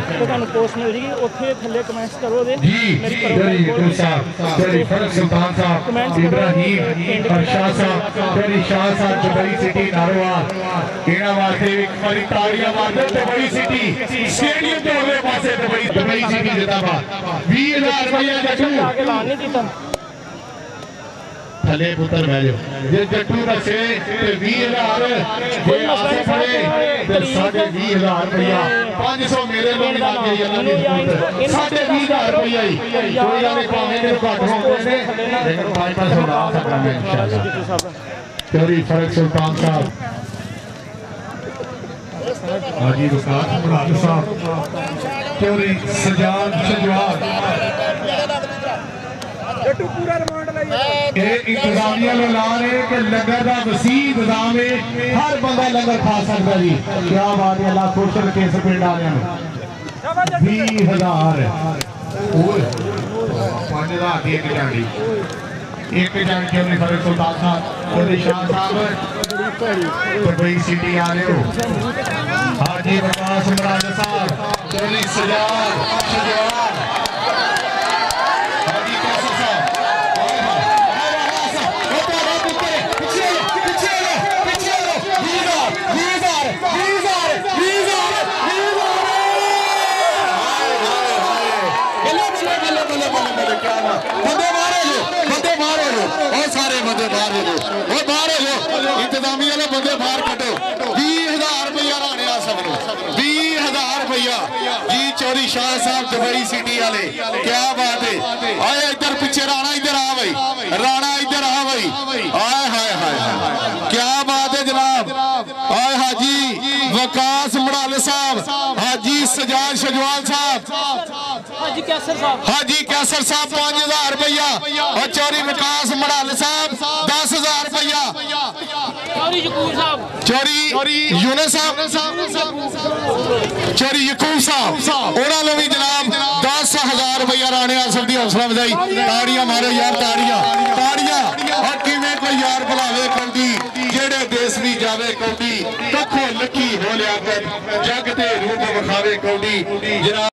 तो तुहानू पोस्ट मिल जाएगी, उत्थे थल्ले कमेंट्स करो दे मेरी फर्क सुल्तान साहब इब्राहिम और शाह साहब शाह साहब दुबई सिटी नारोवाल इन्हां वास्ते एक बारी ताड़ियां मार दो। दुबई सिटी स्टेडियम के अगले पासे दुबई सिटी जिंदाबाद। 20,000 रुपया जट्टू आगे ऐलान नहीं कीता थले पुत्र बह जाओ जे जट्टू दसे ते 20,000 जे आसे पड़े ते 20,500 रुपया 500 मेरे लोग लग गई अल्लाह दी 20,500 रुपया ही कोई ना भावे मेरे घट होंदे ने लेकिन 500 ला सकदा मैं इंशाल्लाह। चोरी फर्क सुल्तान साहब हाजी वकास मुराद साहब चोरी सजाद शजवाद पूरा रिमांड लाइए इंतजामिया ला रहे कि लंगर का वसी इंतजाम है, हर बंदा लंगर खा सकता जी। क्या बात है, अल्लाह खुश रखे इस पिंड वाले 20,000 5,000 की एक जानी चौधरी फर्क सुल्तान साहब चौधरी शाह साहब दुबई सिटी आ रहे हो। हाजी वकास मुराद साहब चौधरी सजाद शजवाद इंतजामिया ने बंदे बाहर कटो। 20,000 रुपया राणे आसम नो 20,000 रुपया जी चौधरी शाह साहब दुबई सिटी वाले। क्या बात है, आए इधर पीछे राणा इधर आ भाई, राणा इधर आ भाई। आए हाय हाय क्या बात है जनाब। आए हाजी वकास मड़ाल साहब, हाजी सजाद शजवाल साहब, हाजी कैसर साहब 5,000 रुपया और चौधरी वकास मड़ाल साहब 10,000 रुपया। चौधरी यूनुस साहब चौधरी यकूब साहब उन्होंने भी जनाब 10,000 रुपया राणे आसफ की हौसला अफजाई। ताड़ियां मारो यार, ताड़ियां ताड़ियां। और किवें कोई यार बुलावे कौडी जेड़े देश भी जावे कौडी कखो लकी हो लिया जग ते रूप विखावे कौडी।